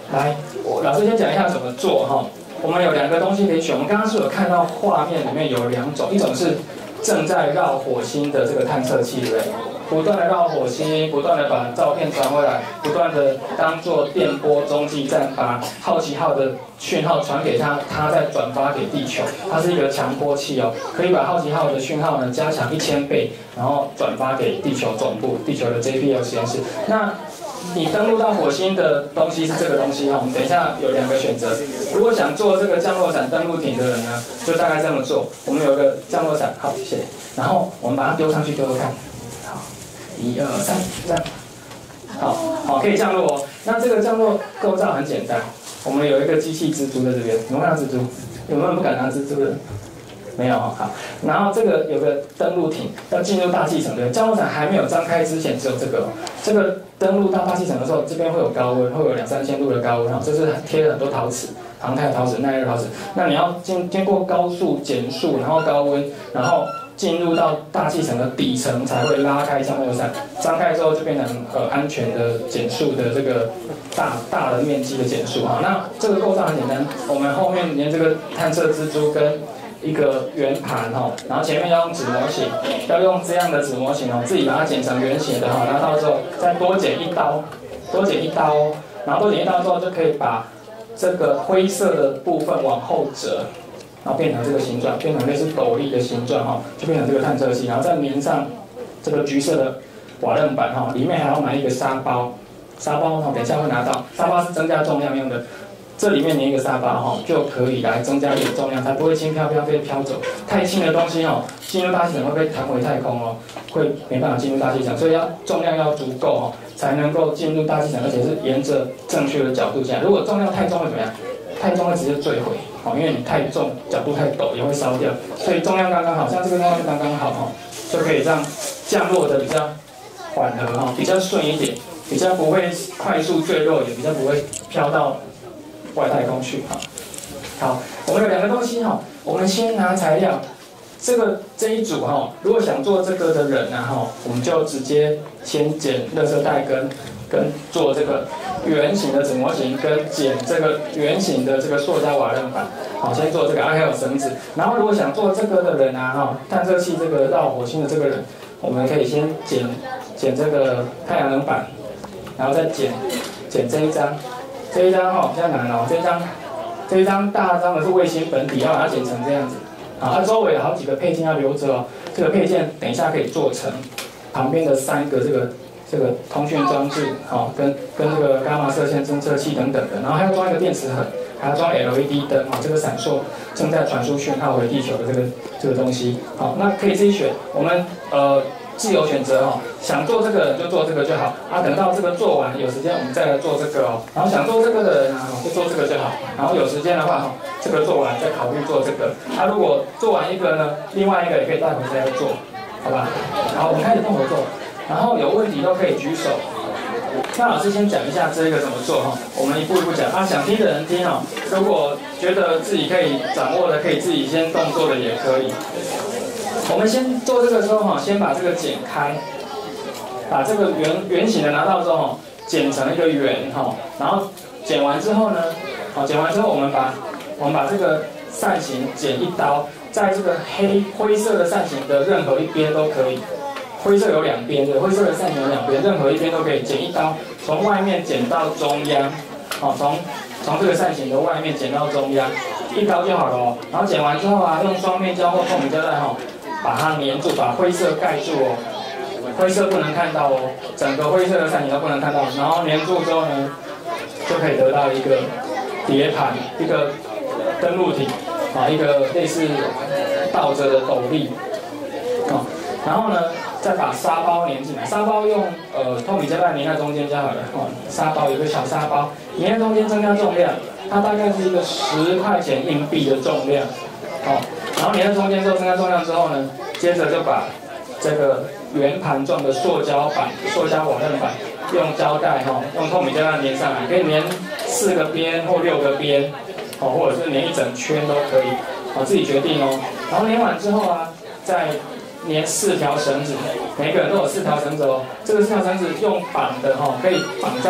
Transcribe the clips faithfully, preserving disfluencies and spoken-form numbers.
来，我老师先讲一下怎么做哈。我们有两个东西可以选。我们刚刚是有看到画面里面有两种，一种是正在绕火星的这个探测器，对不对？不断的绕火星，不断的把照片传回来，不断的当做电波中继站，把好奇号的讯号传给它，它再转发给地球。它是一个强波器哦，可以把好奇号的讯号呢加强一千倍，然后转发给地球总部，地球的 J P L 实验室。那你登陆到火星的东西是这个东西哈，我们等一下有两个选择。如果想做这个降落伞登陆艇的人呢，就大概这么做。我们有个降落伞，好，谢谢。然后我们把它丢上去，丢丢看。好，一二三，这样。好，好，可以降落哦。那这个降落构造很简单，我们有一个机器蜘蛛在这边。有没有蜘蛛？有没有人不敢拿蜘蛛的？没有哈，好。然后这个有个登陆艇要进入大气层的，降落伞还没有张开之前，只有这个。这个登陆到大气层的时候，这边会有高温，会有两三千度的高温，这是贴了很多陶瓷，航太陶瓷、耐热陶瓷。那你要经经过高速减速，然后高温，然后进入到大气层的底层才会拉开降落伞，张开之后就变成呃安全的减速的这个大大的面积的减速哈。那这个构造很简单，我们后面连这个探测蜘蛛跟一个圆盘哈，然后前面要用纸模型，要用这样的纸模型哦，自己把它剪成圆形的哈，拿到之后再多剪一刀，多剪一刀哦，然后多剪一刀之后就可以把这个灰色的部分往后折，然后变成这个形状，变成类似斗笠的形状哈，就变成这个探测器，然后再粘上这个橘色的瓦楞板哈，里面还要买一个沙包，沙包哈，等一下会拿到，沙包是增加重量用的。这里面粘一个沙包哈，就可以来增加一点重量，才不会轻飘飘被飘走。太轻的东西哦，进入大气层会被弹回太空哦，会没办法进入大气层，所以要重量要足够哦，才能够进入大气层，而且是沿着正确的角度下。如果重量太重会怎么样？太重会直接坠毁哦，因为你太重，角度太陡也会烧掉。所以重量刚刚好，像这个重量刚刚好哦，就可以让降落的比较缓和哈，比较顺一点，比较不会快速坠落，也比较不会飘到外太空去哈。好，我们有两个东西哈，我们先拿材料。这个这一组哈，如果想做这个的人啊哈，我们就直接先剪垃圾袋跟跟做这个圆形的纸模型，跟剪这个圆形的这个塑胶瓦楞板。好，先做这个，啊还有绳子。然后如果想做这个的人啊哈，探测器这个绕火星的这个人，我们可以先剪剪这个太阳能板，然后再剪剪这一张。这一张哈比较难哦，这一张这一张大张的是卫星本体，要把它剪成这样子。啊，它周围有好几个配件要留着哦。这个配件等一下可以做成旁边的三个这个这个通讯装置，好、哦，跟跟这个伽马射线侦测器等等的。然后还要装一个电磁盒，还要装 L E D 灯啊、哦，这个闪烁正在传输讯号回地球的这个这个东西。好、哦，那可以自己选，我们呃。自由选择哦，想做这个就做这个就好啊。等到这个做完，有时间我们再来做这个哦。然后想做这个的人啊，就做这个就好。然后有时间的话哈，这个做完再考虑做这个。啊，如果做完一个呢，另外一个也可以带回家做，好吧？好，我们开始动手做。然后有问题都可以举手。那老师先讲一下这个怎么做哈，我们一步一步讲啊。想听的人听哦，如果觉得自己可以掌握的，可以自己先动作的也可以。我们先做这个时候哈，先把这个剪开，把这个圆圆形的拿到之后，剪成一个圆哈，然后剪完之后呢，好，剪完之后我们把我们把这个扇形剪一刀，在这个黑灰色的扇形的任何一边都可以，灰色有两边的，灰色的扇形有两边，任何一边都可以剪一刀，从外面剪到中央，好，从从这个扇形的外面剪到中央，一刀就好了哦。然后剪完之后啊，用双面胶或透明胶带哈。把它粘住，把灰色盖住哦，灰色不能看到哦，整个灰色的扇形都不能看到。然后粘住之后呢，就可以得到一个碟盘，一个登陆艇，啊，一个类似倒着的斗笠，啊，然后呢，再把沙包粘进来，沙包用呃透明胶带粘在中间就好了，哦，沙包有个小沙包，粘在中间增加重量，它大概是一个十块钱硬币的重量，哦。然后粘在中间之后，增加重量之后呢，接着就把这个圆盘状的塑胶板、塑胶瓦楞板用胶带哈、哦，用透明胶带粘上来，可以粘四个边或六个边，哦，或者是粘一整圈都可以，哦，自己决定哦。然后粘完之后啊，再粘四条绳子，每个人都有四条绳子哦。这个四条绳子用绑的哈、哦，可以绑在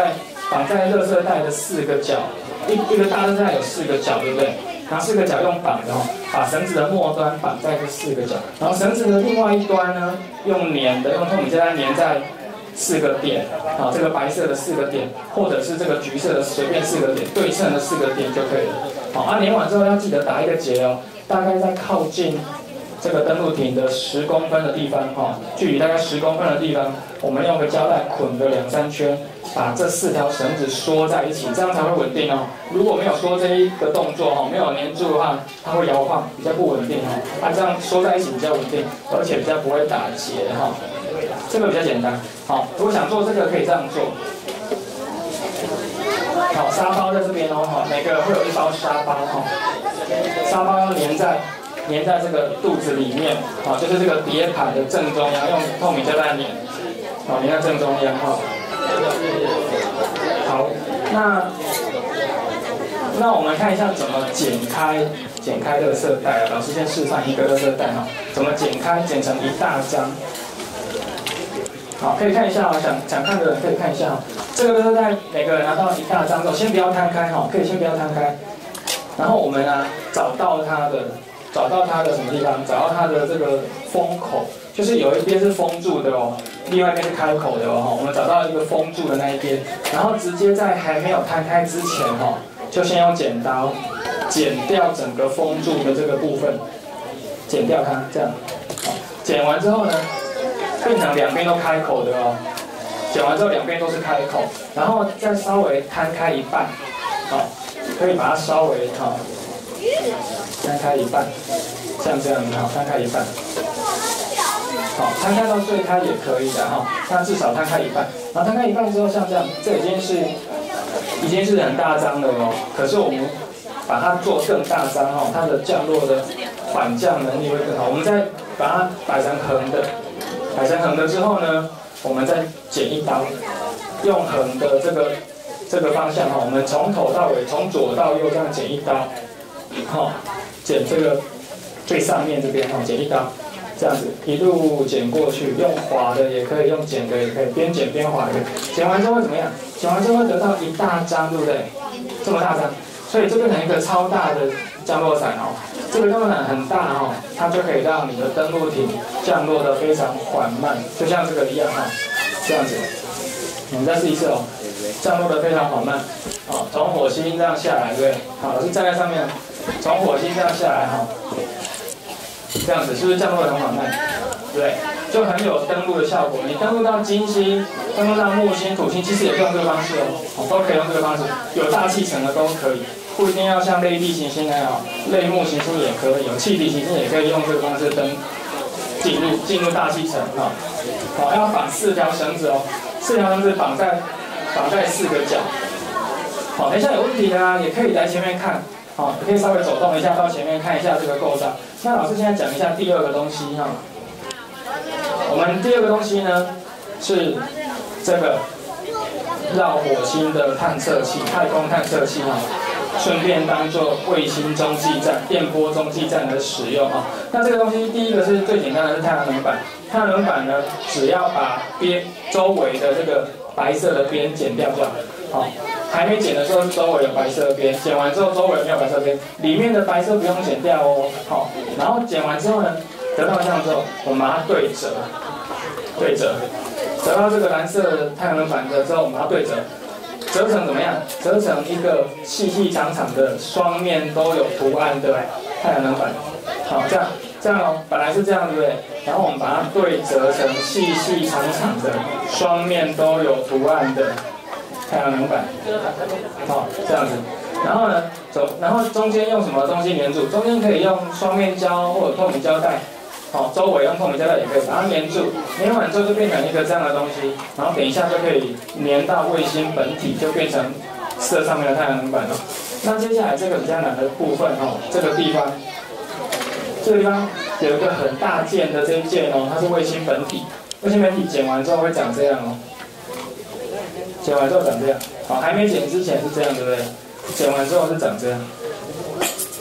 绑在垃圾袋的四个角，一一个大垃圾袋有四个角，对不对？然后四个角用绑的哦，把绳子的末端绑在这四个角，然后绳子的另外一端呢，用粘的，用透明胶带粘在四个点，啊，这个白色的四个点，或者是这个橘色的随便四个点，对称的四个点就可以了。好，啊，粘完之后要记得打一个结哦，大概在靠近这个登陆艇的十公分的地方，哈，距离大概十公分的地方，我们用个胶带捆个两三圈，把这四条绳子缩在一起，这样才会稳定哦。如果没有缩这一个动作，哈，没有粘住的话，它会摇晃，比较不稳定哦。啊，这样缩在一起比较稳定，而且比较不会打结哈。这个比较简单，好，如果想做这个可以这样做。好，沙包在这边哦，哈，每个会有一包沙包哈，沙包要粘在粘在这个肚子里面，啊，就是这个碟盘的正中央，用透明胶带粘，啊，粘在正中央哈。好，那那我们看一下怎么剪开剪开垃圾袋啊，老师先示范一个垃圾袋哈，怎么剪开，剪成一大张。好，可以看一下啊，想想看的人可以看一下。这个垃圾袋每个人拿到一大张之后，先不要摊开哈，可以先不要摊开。然后我们呢，找到它的，找到它的什么地方？找到它的这个封口，就是有一边是封住的哦，另外一边是开口的哦。我们找到一个封住的那一边，然后直接在还没有摊开之前哈，就先用剪刀剪掉整个封住的这个部分，剪掉它，这样。好，剪完之后呢？变成两边都开口的哦，剪完之后两边都是开口，然后再稍微摊开一半，好，可以把它稍微好摊开一半，像这样好，摊开一半，好，摊开到最开也可以的哈，那至少摊开一半，然后摊开一半之后像这样，这已经是已经是很大张的哦，可是我们把它做更大张哈，它的降落的缓降能力会更好，我们再把它摆成横的。摆成横的之后呢，我们再剪一刀，用横的这个这个方向哈，我们从头到尾，从左到右这样剪一刀，好，剪这个最上面这边哈，剪一刀，这样子一路剪过去，用划的也可以，用剪的也可以，边剪边划的。剪完之后会怎么样？剪完之后会得到一大张，对不对？这么大张，所以这变成一个超大的降落伞哦。这个降落伞很大哦，它就可以让你的登陆艇降落得非常缓慢，就像这个一样哈，这样子。我们再试一次哦，降落得非常缓慢，哦，从火星这样下来，对不对？好，老师站在上面，从火星这样下来哈，这样子是不是降落得很缓慢？对，就很有登陆的效果。你登陆到金星、登陆到木星、土星，其实也可以用这个方式哦，哦，都可以用这个方式，有大气层的都可以。不一定要像类地行星那样，类木行星也可以，有气体行星也可以用这个方式登进入进入大气层哈。好，要绑四条绳子哦，四条绳子绑在绑在四个角。好，等一下有问题的啊，也可以来前面看，好，可以稍微走动一下到前面看一下这个构造。那老师现在讲一下第二个东西哈。我们第二个东西呢是这个绕火星的探测器，太空探测器哈。顺便当做卫星中继站、电波中继站的使用啊。那这个东西，第一个是最简单的是太阳能板。太阳能板呢，只要把边周围的这个白色的边剪掉就好。好，还没剪的时候是周围有白色边，剪完之后周围没有白色边，里面的白色不用剪掉哦。好，然后剪完之后呢，得到这样之后，我们把它对折，对折，得到这个蓝色的太阳能板的之后，我们把它对折。折成怎么样？折成一个细细长长的、双面都有图案的太阳能板。好，这样这样哦，本来是这样，对不对？然后我们把它对折成细细长长的、双面都有图案的太阳能板。好，这样子。然后呢，走，然后中间用什么东西粘住？中间可以用双面胶或者透明胶带。好，周围用透明胶带也可以把它粘住，粘完之后就变成一个这样的东西，然后等一下就可以粘到卫星本体，就变成射上面的太阳能板了。那接下来这个比较难的部分哦，这个地方，这个地方有一个很大件的这一件哦，它是卫星本体，卫星本体剪完之后会长这样哦，剪完之后长这样，好，还没剪之前是这样，对不对？剪完之后是长这样。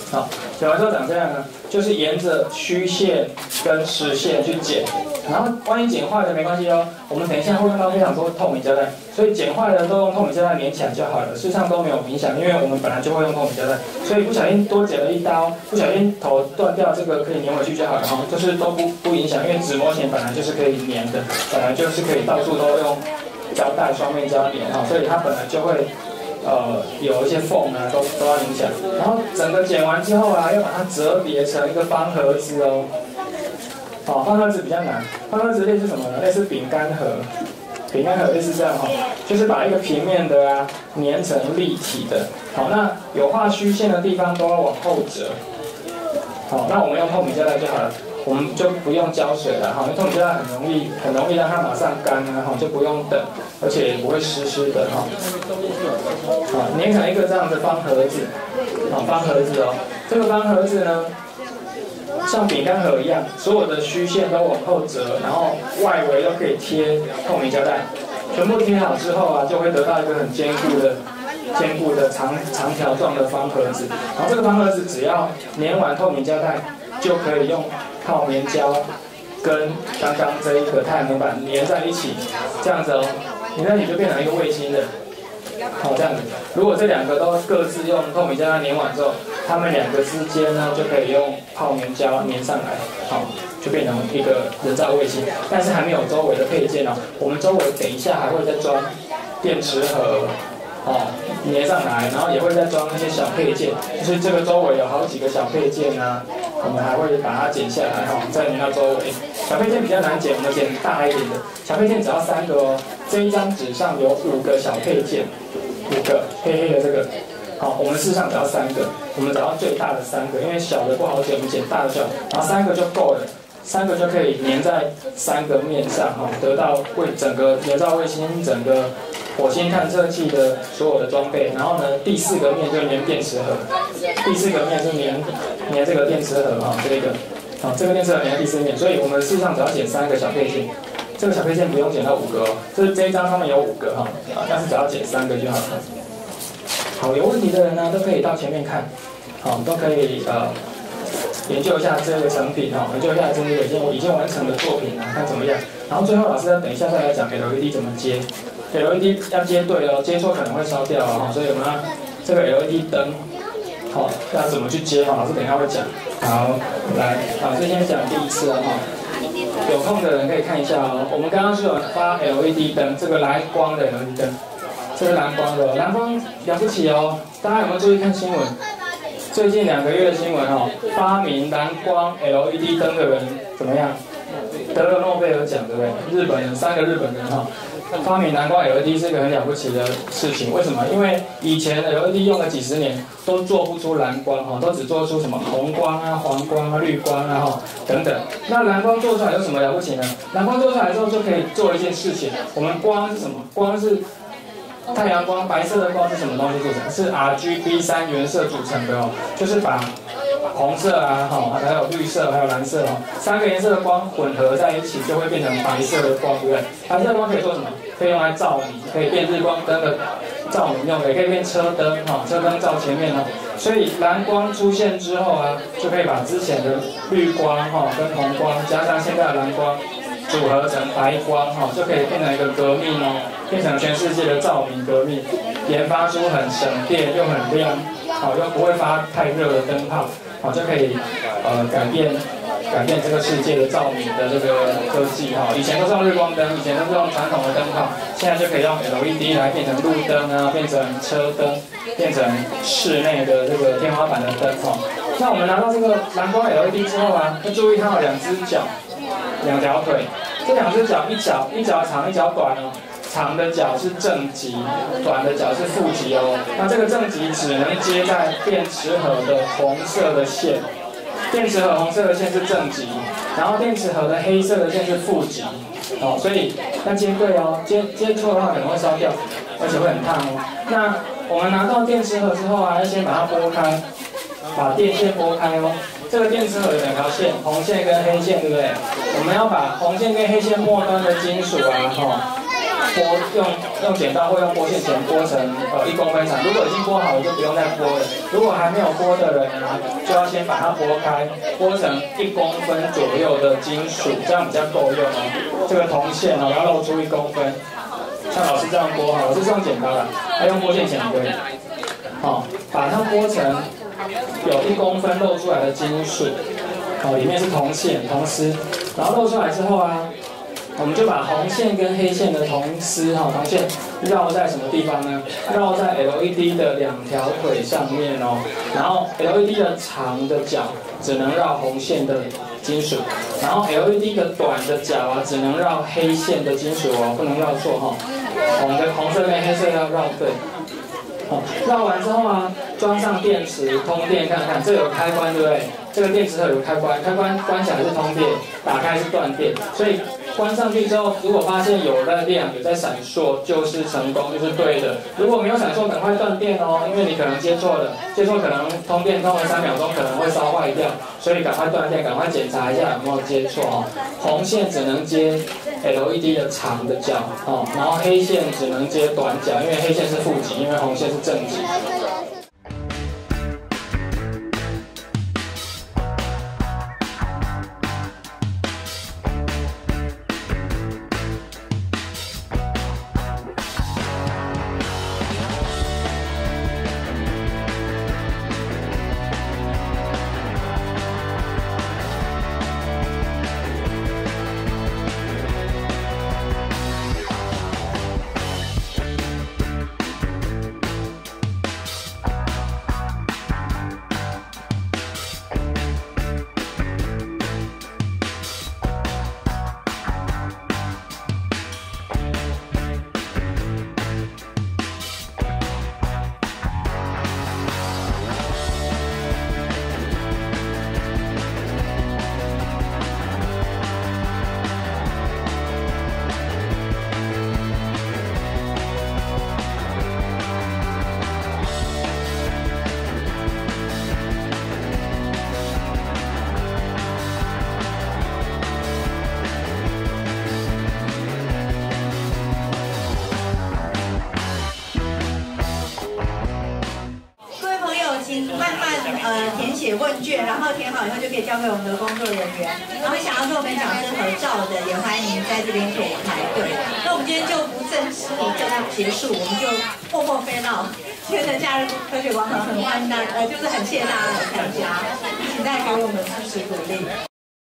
好，剪完之后长这样呢，就是沿着虚线跟实线去剪。然后万一剪坏了没关系哦，我们等一下会用到非常多透明胶带，所以剪坏了都用透明胶带粘起来就好了，事实上都没有影响，因为我们本来就会用透明胶带，所以不小心多剪了一刀，不小心头断掉，这个可以粘回去就好了哈，就是都不不影响，因为纸模型本来就是可以粘的，本来就是可以到处都用胶带双面胶粘哈，所以它本来就会。呃，有一些缝啊，都都要影响。然后整个剪完之后啊，要把它折叠成一个方盒子哦。好、哦，方盒子比较难。方盒子类似什么呢？类似饼干盒。饼干盒类似这样哈、哦，就是把一个平面的啊粘成立体的。好，那有画虚线的地方都要往后折。好，那我们用透明胶带就好了。我们就不用浇水了哈，因为透明胶带很容易很容易让它马上干啊哈，就不用等，而且也不会湿湿的哈。好，粘成一个这样的方盒子，好，方盒子哦，这个方盒子呢，像饼干盒一样，所有的虚线都往后折，然后外围都可以贴透明胶带，全部贴好之后啊，就会得到一个很坚固的。坚固的长长条状的方盒子，然后这个方盒子只要粘完透明胶带，就可以用泡棉胶跟刚刚这一个太阳能板粘在一起，这样子哦，你那里就变成一个卫星的，好、哦、这样子。如果这两个都各自用透明胶带粘完之后，它们两个之间呢就可以用泡棉胶粘上来，好、哦，就变成一个人造卫星。但是还没有周围的配件哦，我们周围等一下还会再装电池盒。哦，粘上来，然后也会再装一些小配件，就是这个周围有好几个小配件啊，我们还会把它剪下来哈、哦，再粘到周围。小配件比较难剪，我们剪大一点的。小配件只要三个哦，这一张纸上有五个小配件，五个黑黑的这个。好，我们事实上只要三个，我们找到最大的三个，因为小的不好剪，我们剪大的就好，然后三个就够了。三个就可以粘在三个面上哈，得到为整个人造卫星、整个火星探测器的所有的装备。然后呢，第四个面就粘电池盒，第四个面是粘粘这个电池盒哈，这个好，这个电池盒粘在第四面，所以我们事实上只要剪三个小配件，这个小配件不用剪到五个哦，这这一张上面有五个哈，啊，但是只要剪三个就好了。好，有问题的人呢都可以到前面看，好，都可以呃。研究一下这个成品哈，研究一下这个已经已经完成的作品啊，看怎么样。然后最后老师要等一下再来讲 L E D 怎么接 ，L E D 要接对哦，接错可能会烧掉啊，所以我们要这个 L E D 灯，好、哦、要怎么去接哈，老师等一下会讲。好，来，老师先讲第一次哦哈，有空的人可以看一下哦。我们刚刚是有发 L E D 灯，这个蓝光的 L E D 灯，这是蓝光的，蓝光了不起哦，大家有没有注意看新闻？最近两个月的新闻哦，发明蓝光 L E D 灯的人怎么样？得了诺贝尔奖，对不对？日本人三个日本人哈、哦，发明蓝光 L E D 是一个很了不起的事情。为什么？因为以前 L E D 用了几十年都做不出蓝光哈、哦，都只做出什么红光啊、黄光啊、绿光啊哈、哦、等等。那蓝光做出来有什么了不起呢？蓝光做出来之后就可以做一件事情。我们光是什么？光是太阳光，白色的光是什么东西组成？是 R G B 三原色组成的哦，就是把红色啊，哈，还有绿色，还有蓝色哦，三个颜色的光混合在一起，就会变成白色的光，对不对？白色的光可以做什么？可以用来照明，可以变日光灯的照明用的，也可以变车灯，哈，车灯照前面哦。所以蓝光出现之后啊，就可以把之前的绿光哈跟红光加上现在的蓝光。组合成白光哈，就可以变成一个革命哦，变成全世界的照明革命，研发出很省电又很亮，好又不会发太热的灯泡，好就可以呃改变改变这个世界的照明的这个科技哈。以前都是用日光灯，以前都是用传统的灯泡，现在就可以用 L E D 来变成路灯啊，变成车灯，变成室内的这个天花板的灯哈。那我们拿到这个蓝光 L E D 之后啊，要注意它有两只脚。两条腿，这两只脚一脚一脚长一脚短哦，长的脚是正极，短的脚是负极哦。那这个正极只能接在电池盒的红色的线，电池盒红色的线是正极，然后电池盒的黑色的线是负极，哦，所以要接对哦，接接错的话可能会烧掉，而且会很烫哦。那我们拿到电池盒之后啊，要先把它拨开，把电线拨开哦。这个电池盒有两条线，红线跟黑线，对不对？我们要把红线跟黑线末端的金属啊，哈， 拨用用剪刀或用拨线钳拨成呃一公分长。如果已经拨好了，就不用再拨了。如果还没有拨的人呢，就要先把它拨开，拨成一公分左右的金属，这样比较够用哦。这个铜线哦，要露出一公分，像老师这样拨哈，我是用剪刀的，还用拨线钳可以。好，把它拨成有一公分露出来的金属，好，里面是铜线、铜丝，然后露出来之后啊。我们就把红线跟黑线的铜丝哈，铜线绕在什么地方呢？绕在 L E D 的两条腿上面哦。然后 L E D 的长的角只能绕红线的金属，然后 L E D 的短的角啊，只能绕黑线的金属哦，不能绕错哈。红的红色跟黑色要绕对。好，绕完之后啊，装上电池通电看看，这有开关对不对？这个电池盒有开关，开关关起来是通电，打开是断电，所以关上去之后，如果发现有在亮、有在闪烁，就是成功，就是对的。如果没有闪烁，赶快断电哦，因为你可能接错了，接错可能通电通了三秒钟，可能会烧坏掉，所以赶快断电，赶快检查一下有没有接错哦。红线只能接 L E D 的长的角哦，然后黑线只能接短角，因为黑线是负极，因为红线是正极。 慢慢呃填写问卷，然后填好以后就可以交给我们的工作人员。然后想要跟我们讲师合照的，也欢迎在这边可以排队。那我们今天就不正式就结束，我们就默默飞到今天的假日科学广场，很欢迎大呃，就是很谢谢大家来参加，请大家给我们支持鼓励。